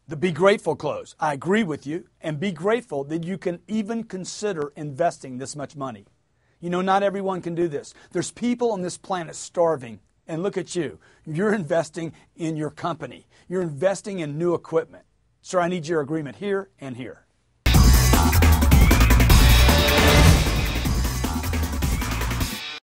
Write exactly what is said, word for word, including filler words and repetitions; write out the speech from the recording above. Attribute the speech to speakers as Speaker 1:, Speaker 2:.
Speaker 1: The be grateful close. I agree with you, and be grateful that you can even consider investing this much money. You know, not everyone can do this. There's people on this planet starving, and look at you. You're investing in your company. You're investing in new equipment. Sir, I need your agreement here and here.